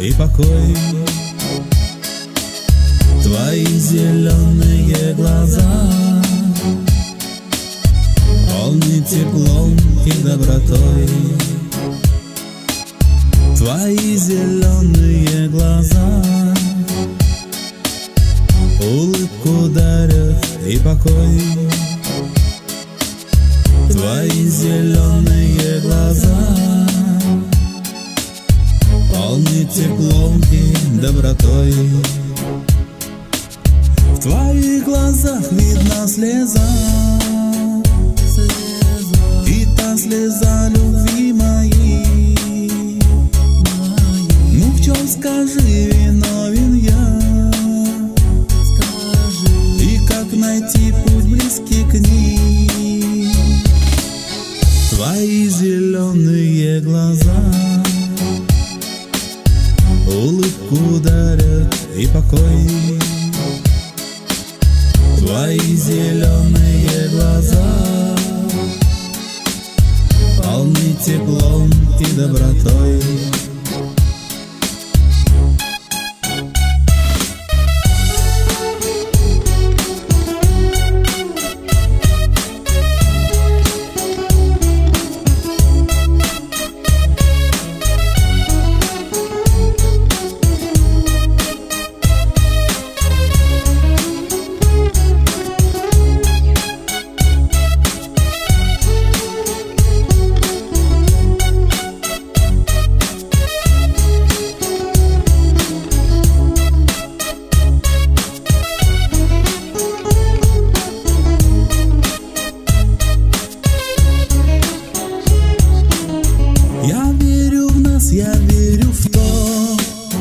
и покой. Твои зеленые глаза полны теплом и добротой. Твои зеленые глаза улыбку дарят и покой. Твои зеленые глаза полны теплом и добротой. В твоих глазах видна слеза, и та слеза любви моей. Ну в чем, скажи, виновен я? И как найти путь близкий к ней? Твои зеленые глаза улыбку дарят и покой. Твои зеленые глаза полны теплом и добротой. Я верю в то,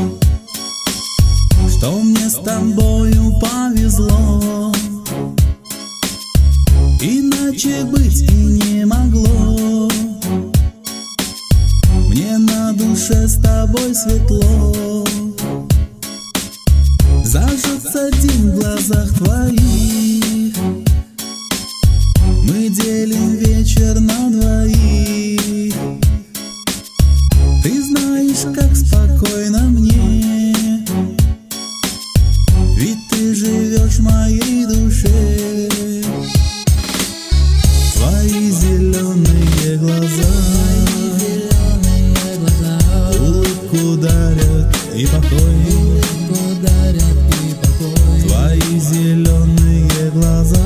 что мне с тобою повезло. Иначе быть и не могло. Мне на душе с тобой светло. Зажжется день в глазах твоих. Мы делим вечер на двоих. Ты знаешь, как спокойно мне, ведь ты живешь в моей душе. Твои зеленые глаза улыбку дарят и покой. Твои зеленые глаза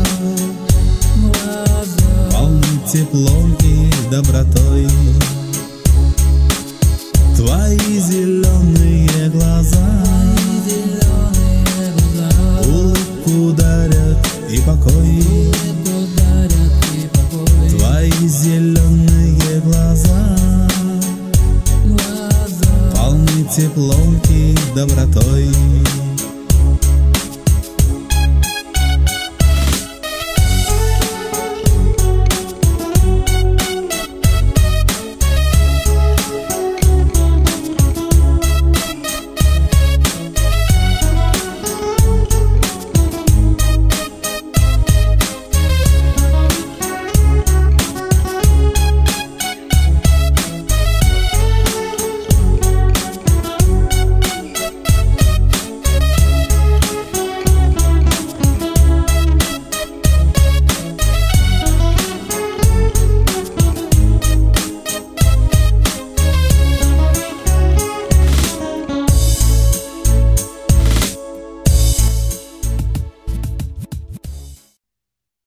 полны теплом и добротой. Твои зеленые глаза улыбку дарят и покой. Твои зеленые глаза полны теплом и добротой.